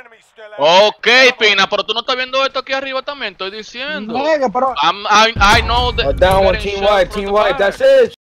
Ok, Pina, pero tú no estás viendo esto aquí arriba también, estoy diciendo. Nigga, pero I know that. Down one, team white, that's it.